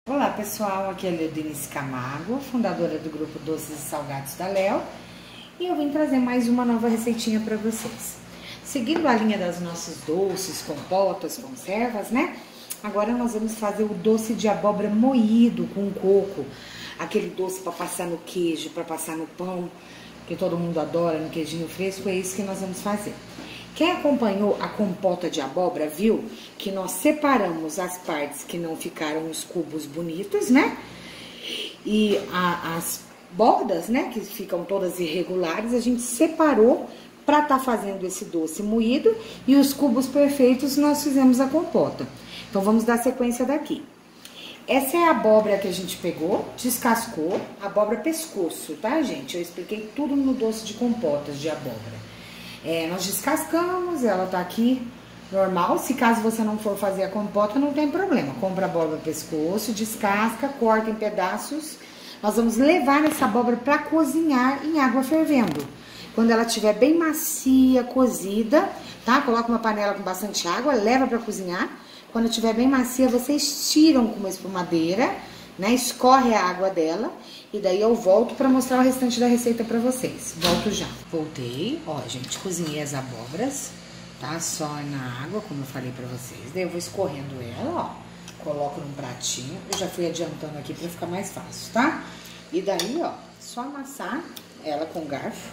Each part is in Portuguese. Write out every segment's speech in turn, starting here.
Olá pessoal, aqui é a Leodinice Camargo, fundadora do grupo Doces e Salgados da Léo, e eu vim trazer mais uma nova receitinha para vocês. Seguindo a linha das nossos doces, compotas, conservas, né? Agora nós vamos fazer o doce de abóbora moído com coco, aquele doce para passar no queijo, para passar no pão, que todo mundo adora, no queijinho fresco, é isso que nós vamos fazer. Quem acompanhou a compota de abóbora viu que nós separamos as partes que não ficaram os cubos bonitos, né? E as bordas, né, que ficam todas irregulares, a gente separou para estar fazendo esse doce moído, e os cubos perfeitos nós fizemos a compota. Então vamos dar sequência daqui. Essa é a abóbora que a gente pegou, descascou, abóbora pescoço, tá, gente? Eu expliquei tudo no doce de compotas de abóbora. Nós descascamos, ela tá aqui normal. Se caso você não for fazer a compota, não tem problema. Compra a abóbora pescoço, descasca, corta em pedaços. Nós vamos levar essa abóbora para cozinhar em água fervendo. Quando ela estiver bem macia, cozida, tá? Coloca uma panela com bastante água, leva para cozinhar. Quando estiver bem macia, vocês tiram com uma espumadeira, né? Escorre a água dela. E daí eu volto pra mostrar o restante da receita pra vocês. Volto já. Voltei. Ó, gente, cozinhei as abóboras, tá? Só na água, como eu falei pra vocês. Daí eu vou escorrendo ela, ó. Coloco num pratinho. Eu já fui adiantando aqui pra ficar mais fácil, tá? E daí, ó, só amassar ela com garfo.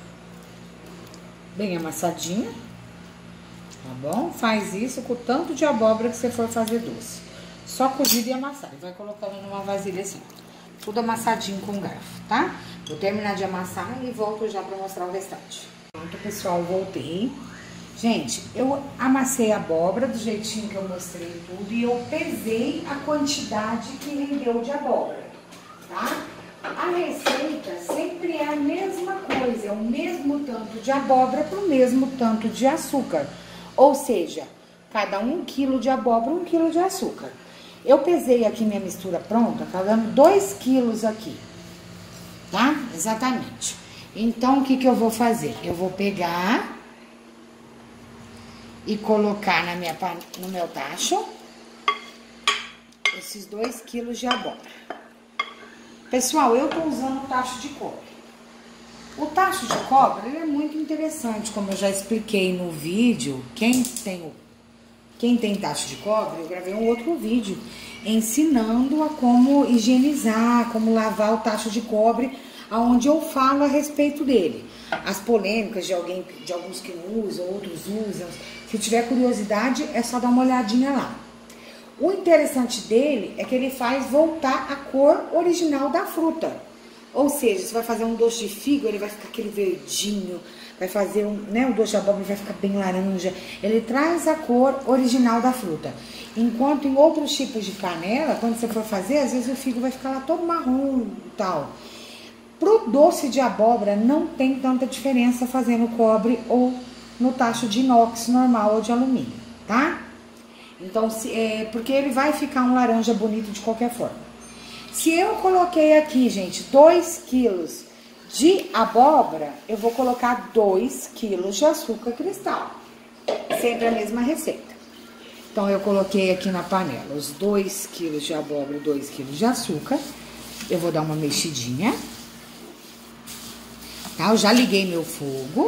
Bem amassadinha. Tá bom? Faz isso com o tanto de abóbora que você for fazer doce. Só cozido e amassado. E vai colocando numa vasilha assim. Tudo amassadinho com garfo, tá? Vou terminar de amassar e volto já pra mostrar o restante. Pronto, pessoal, voltei. Gente, eu amassei a abóbora do jeitinho que eu mostrei tudo e eu pesei a quantidade que rendeu de abóbora, tá? A receita sempre é a mesma coisa, é o mesmo tanto de abóbora pro mesmo tanto de açúcar. Ou seja, cada 1 quilo de abóbora, 1 quilo de açúcar. Eu pesei aqui minha mistura pronta, tá dando 2 quilos aqui, tá? Exatamente. Então, o que que eu vou fazer? Eu vou pegar e colocar no meu tacho esses 2 quilos de abóbora. Pessoal, eu tô usando o tacho de cobre. O tacho de cobre, ele é muito interessante, como eu já expliquei no vídeo. Quem tem tacho de cobre, eu gravei um outro vídeo ensinando a como higienizar, como lavar o tacho de cobre, onde eu falo a respeito dele. As polêmicas de alguns que não usam, outros usam. Se tiver curiosidade, é só dar uma olhadinha lá. O interessante dele é que ele faz voltar a cor original da fruta. Ou seja, você vai fazer um doce de figo, ele vai ficar aquele verdinho. Vai fazer o doce de abóbora vai ficar bem laranja. Ele traz a cor original da fruta. Enquanto em outros tipos de canela, quando você for fazer, às vezes o figo vai ficar lá todo marrom e tal. Pro doce de abóbora não tem tanta diferença fazendo cobre ou no tacho de inox normal ou de alumínio, tá? Então, porque ele vai ficar um laranja bonito de qualquer forma. Se eu coloquei aqui, gente, 2 quilos de abóbora, eu vou colocar 2 quilos de açúcar cristal. Sempre a mesma receita. Então, eu coloquei aqui na panela os 2 quilos de abóbora e 2 quilos de açúcar. Eu vou dar uma mexidinha. Tá? Eu já liguei meu fogo.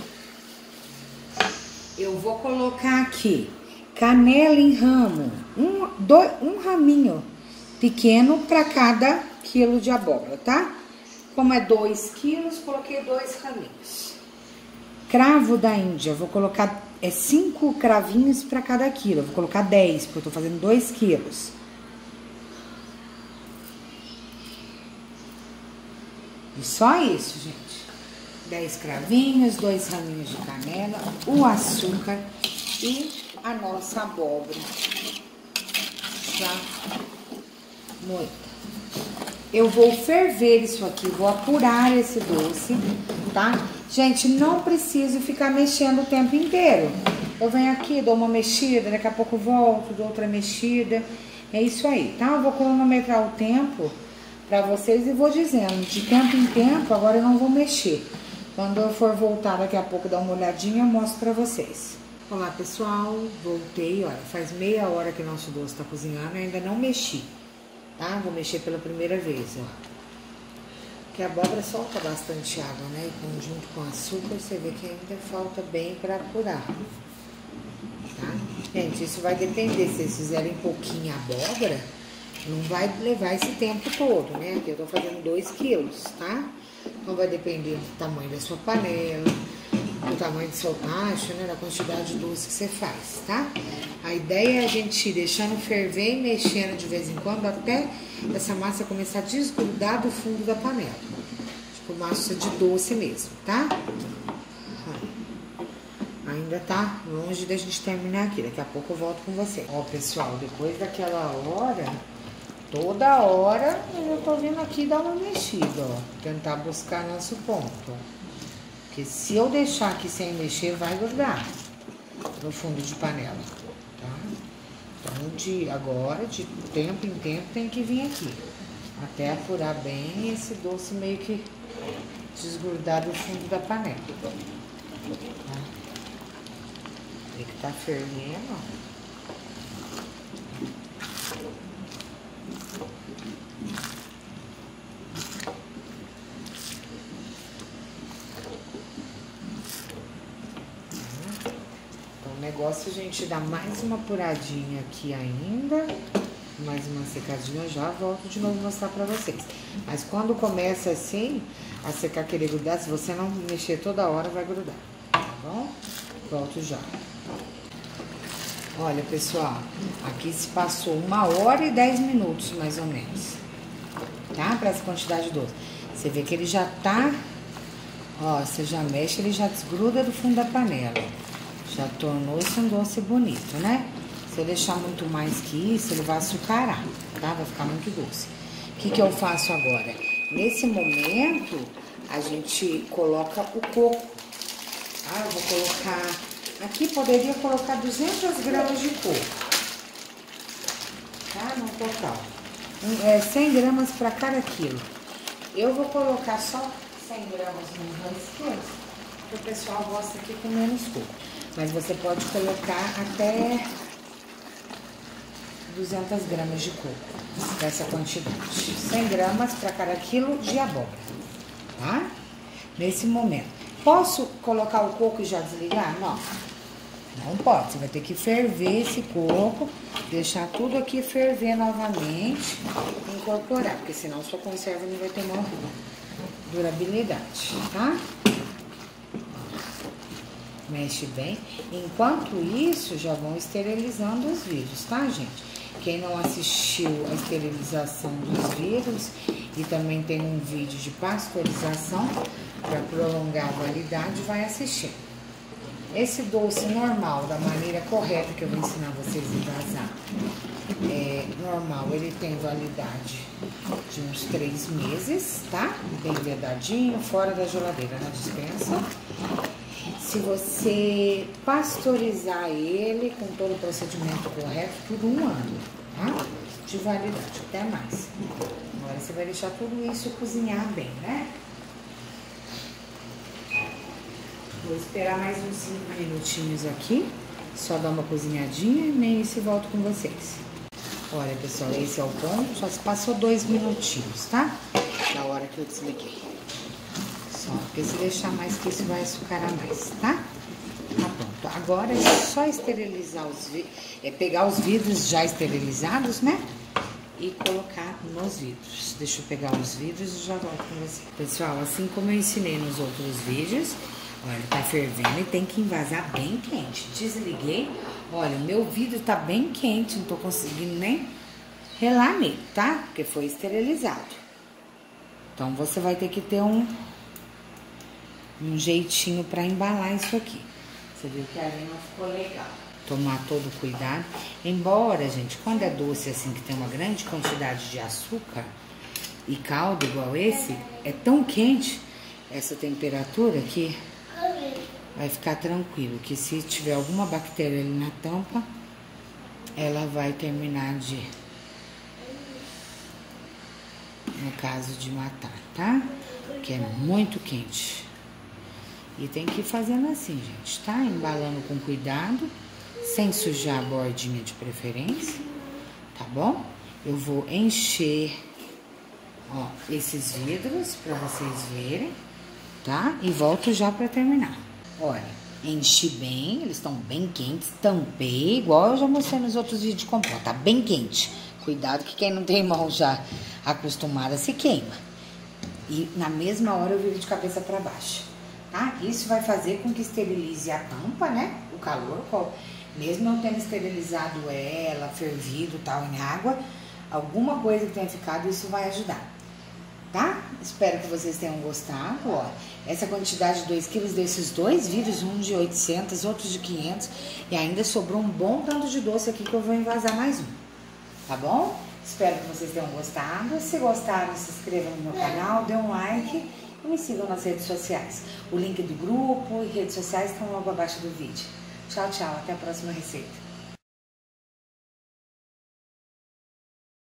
Eu vou colocar aqui canela em ramo. Um raminho pequeno para cada quilo de abóbora, tá? Como é 2 quilos, coloquei 2 raminhos. Cravo da Índia, vou colocar 5 cravinhos para cada quilo. Eu vou colocar 10, porque eu tô fazendo 2 quilos. E só isso, gente. 10 cravinhos, 2 raminhos de canela, o açúcar e a nossa abóbora já moída. Eu vou ferver isso aqui, vou apurar esse doce, tá? Gente, não preciso ficar mexendo o tempo inteiro. Eu venho aqui, dou uma mexida, daqui a pouco volto, dou outra mexida. É isso aí, tá? Eu vou cronometrar o tempo pra vocês e vou dizendo, de tempo em tempo, agora eu não vou mexer. Quando eu for voltar daqui a pouco, dar uma olhadinha, eu mostro pra vocês. Olá, pessoal, voltei, olha, faz meia hora que nosso doce tá cozinhando, eu ainda não mexi. tá? Vou mexer pela primeira vez, ó. Porque a abóbora solta bastante água, né? E junto com o açúcar, você vê que ainda falta bem para apurar, tá? Gente, isso vai depender. Se vocês fizerem pouquinho abóbora, não vai levar esse tempo todo, né? Aqui eu tô fazendo 2 quilos, tá? Então vai depender do tamanho da sua panela, do tamanho do seu tacho, né? Da quantidade de doce que você faz, tá? A ideia é a gente ir deixando ferver e mexendo de vez em quando até essa massa começar a desgrudar do fundo da panela. Tipo massa de doce mesmo, tá? Ainda tá longe da gente terminar aqui. Daqui a pouco eu volto com você. Ó, pessoal, depois daquela hora, toda hora eu tô vindo aqui dar uma mexida, ó. Tentar buscar nosso ponto. Porque se eu deixar aqui sem mexer, vai grudar no fundo de panela, tá? Então, agora, de tempo em tempo, tem que vir aqui. Até apurar bem esse doce meio que desgrudar do fundo da panela. Tá? Vê que tá fervendo, ó. O negócio é a gente dar mais uma apuradinha aqui ainda, mais uma secadinha, já volto de novo mostrar pra vocês. Mas quando começa assim, a secar, querer grudar, se você não mexer toda hora, vai grudar, tá bom? Volto já. Olha, pessoal, aqui se passou 1h e 10 minutos, mais ou menos, tá? Pra essa quantidade de doce. Você vê que ele já tá, ó, você já mexe, ele já desgruda do fundo da panela. Já tornou-se um doce bonito, né? Se eu deixar muito mais que isso, ele vai açucarar, tá? Vai ficar muito doce. O que eu faço agora? Nesse momento, a gente coloca o coco. Ah, eu vou colocar... Aqui poderia colocar 200 gramas de coco, tá? No total. 100 gramas para cada quilo. Eu vou colocar só 100 gramas nos 2 quilos, porque o pessoal gosta aqui com menos coco. Mas você pode colocar até 200 gramas de coco, dessa quantidade. 100 gramas para cada quilo de abóbora, tá? Nesse momento. Posso colocar o coco e já desligar? Não. Não pode. Você vai ter que ferver esse coco, deixar tudo aqui ferver novamente, incorporar, porque senão sua conserva não vai ter uma durabilidade, tá? Mexe bem. Enquanto isso, já vão esterilizando os vidros, tá, gente? Quem não assistiu a esterilização dos vidros e também tem um vídeo de pasteurização para prolongar a validade, vai assistir. Esse doce normal, da maneira correta que eu vou ensinar vocês a envasar, normal, ele tem validade de uns 3 meses, tá? Bem vedadinho, fora da geladeira, na dispensa. Se você pasteurizar ele com todo o procedimento correto, tudo 1 ano, tá? De validade, até mais. Agora você vai deixar tudo isso cozinhar bem, né? Vou esperar mais uns 5 minutinhos aqui, só dar uma cozinhadinha e nem isso e volto com vocês. Olha, pessoal, esse é o ponto, já se passou 2 minutinhos, tá? Da hora que eu desliguei. Só, porque se deixar mais que isso vai açucarar mais, tá? Tá pronto. Agora é só esterilizar os vidros, pegar os vidros já esterilizados, né? E colocar nos vidros. Deixa eu pegar os vidros e já volto com você. Pessoal, assim como eu ensinei nos outros vídeos, olha, tá fervendo e tem que envasar bem quente. Desliguei, olha, o meu vidro tá bem quente, não tô conseguindo nem relar nele, tá? Porque foi esterilizado. Então, você vai ter que ter um jeitinho pra embalar isso aqui. Você viu que ali não ficou legal. Tomar todo cuidado. Embora, gente, quando é doce assim, que tem uma grande quantidade de açúcar e caldo igual esse, é tão quente essa temperatura que vai ficar tranquilo, que se tiver alguma bactéria ali na tampa, ela vai terminar de, no caso de matar, tá? Que é muito quente. E tem que ir fazendo assim, gente, tá? Embalando com cuidado, sem sujar a bordinha de preferência, tá bom? eu vou encher, ó, esses vidros pra vocês verem, tá? E volto já pra terminar. Olha, enchi bem, eles estão bem quentes, tampei, igual eu já mostrei nos outros vídeos de compota, tá bem quente. Cuidado que quem não tem mão já acostumada se queima. E na mesma hora eu viro de cabeça pra baixo, tá? Isso vai fazer com que esterilize a tampa, né? O calor, mesmo eu tendo esterilizado ela, fervido tal em água, alguma coisa que tenha ficado, isso vai ajudar, tá? Espero que vocês tenham gostado, ó. Essa quantidade de 2 quilos desses dois vidros, um de 800, outro de 500, e ainda sobrou um bom tanto de doce aqui que eu vou envasar mais um, tá bom? Espero que vocês tenham gostado. Se gostaram, se inscrevam no meu canal, dê um like e me sigam nas redes sociais. O link do grupo e redes sociais estão logo abaixo do vídeo. Tchau, tchau. Até a próxima receita.